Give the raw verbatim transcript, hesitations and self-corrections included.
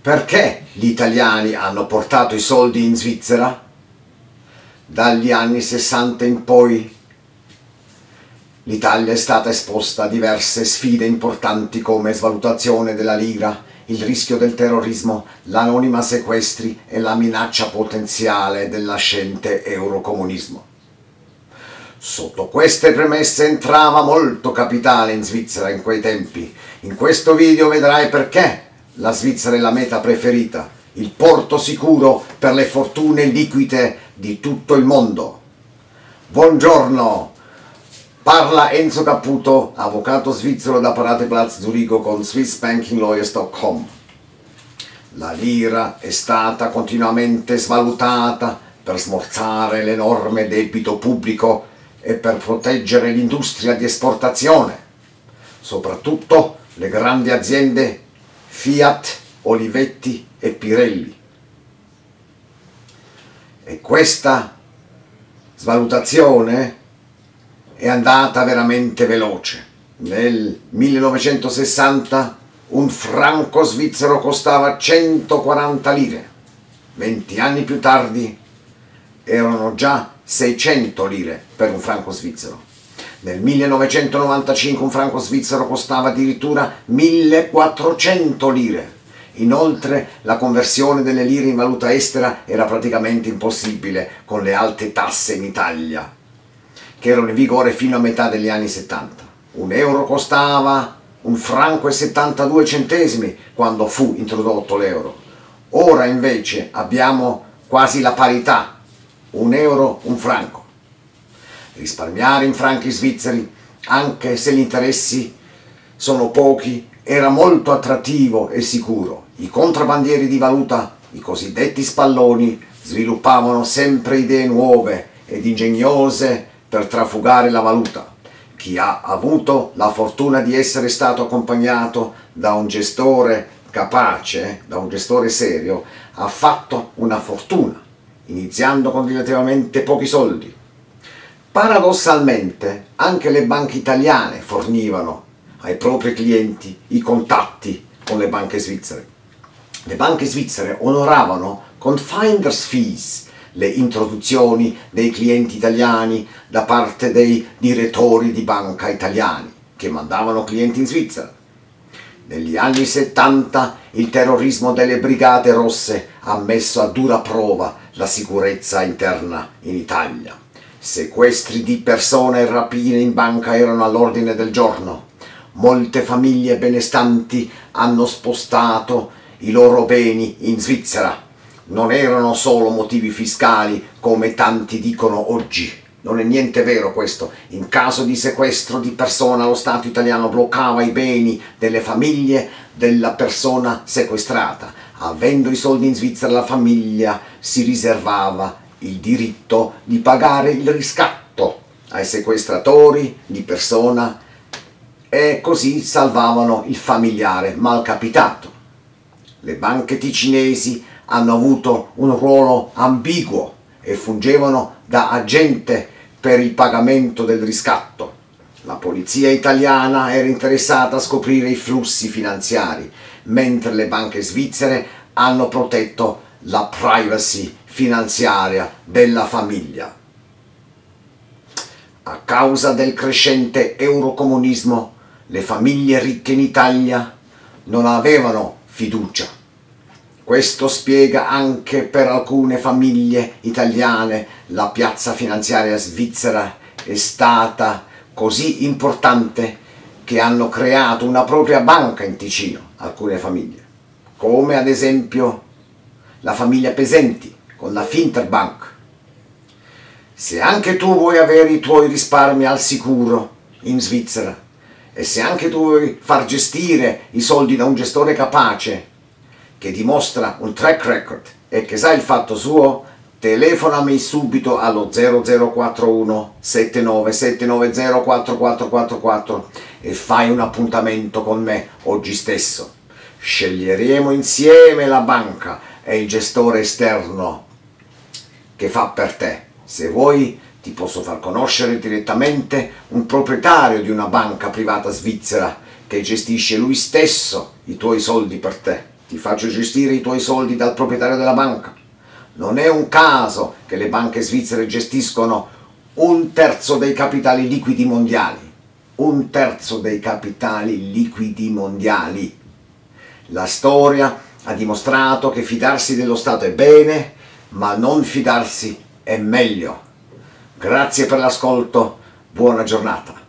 Perché gli italiani hanno portato i soldi in Svizzera? Dagli anni sessanta in poi l'Italia è stata esposta a diverse sfide importanti come svalutazione della lira, il rischio del terrorismo, l'anonima sequestri e la minaccia potenziale del nascente eurocomunismo. Sotto queste premesse entrava molto capitale in Svizzera in quei tempi. In questo video vedrai perché la Svizzera è la meta preferita, il porto sicuro per le fortune liquide di tutto il mondo. Buongiorno, parla Enzo Caputo, avvocato svizzero da Parateplatz Zurigo con Swiss Banking Lawyers punto com. La lira è stata continuamente svalutata per smorzare l'enorme debito pubblico e per proteggere l'industria di esportazione, soprattutto le grandi aziende Fiat, Olivetti e Pirelli. E questa svalutazione è andata veramente veloce. Nel millenovecentosessanta un franco svizzero costava centoquaranta lire, venti anni più tardi erano già seicento lire per un franco svizzero. Nel millenovecentonovantacinque un franco svizzero costava addirittura millequattrocento lire. Inoltre la conversione delle lire in valuta estera era praticamente impossibile con le alte tasse in Italia, che erano in vigore fino a metà degli anni settanta. Un euro costava un franco e settantadue centesimi quando fu introdotto l'euro. Ora invece abbiamo quasi la parità, un euro, un franco. Risparmiare in franchi svizzeri, anche se gli interessi sono pochi, era molto attrattivo e sicuro. I contrabbandieri di valuta, i cosiddetti spalloni, sviluppavano sempre idee nuove ed ingegnose per trafugare la valuta. Chi ha avuto la fortuna di essere stato accompagnato da un gestore capace, da un gestore serio, ha fatto una fortuna, iniziando con relativamente pochi soldi. Paradossalmente, anche le banche italiane fornivano ai propri clienti i contatti con le banche svizzere. Le banche svizzere onoravano con finder's fees le introduzioni dei clienti italiani da parte dei direttori di banca italiani che mandavano clienti in Svizzera. Negli anni settanta il terrorismo delle Brigate Rosse ha messo a dura prova la sicurezza interna in Italia. Sequestri di persone e rapine in banca erano all'ordine del giorno. Molte famiglie benestanti hanno spostato i loro beni in Svizzera. Non erano solo motivi fiscali come tanti dicono oggi. Non è niente vero questo. In caso di sequestro di persona lo Stato italiano bloccava i beni delle famiglie della persona sequestrata. Avendo i soldi in Svizzera la famiglia si riservava il diritto di pagare il riscatto ai sequestratori di persona e così salvavano il familiare malcapitato. Le banche ticinesi hanno avuto un ruolo ambiguo e fungevano da agente per il pagamento del riscatto. La polizia italiana era interessata a scoprire i flussi finanziari, mentre le banche svizzere hanno protetto la privacy finanziaria della famiglia. A causa del crescente eurocomunismo, le famiglie ricche in Italia non avevano fiducia. Questo spiega anche per alcune famiglie italiane la piazza finanziaria svizzera è stata così importante che hanno creato una propria banca in Ticino, alcune famiglie, come ad esempio la famiglia Pesenti con la Finterbank. Se anche tu vuoi avere i tuoi risparmi al sicuro in Svizzera e se anche tu vuoi far gestire i soldi da un gestore capace che dimostra un track record e che sa il fatto suo, telefonami subito allo zero zero quattro uno sette nove sette nove zero quattro quattro quattro quattro e fai un appuntamento con me oggi stesso. Sceglieremo insieme la banca e il gestore esterno che fa per te. Se vuoi ti posso far conoscere direttamente un proprietario di una banca privata svizzera che gestisce lui stesso i tuoi soldi per te. ti faccio gestire i tuoi soldi dal proprietario della banca. Non è un caso che le banche svizzere gestiscono un terzo dei capitali liquidi mondiali. Un terzo dei capitali liquidi mondiali. La storia ha dimostrato che fidarsi dello Stato è bene, ma non fidarsi è meglio. Grazie per l'ascolto, buona giornata.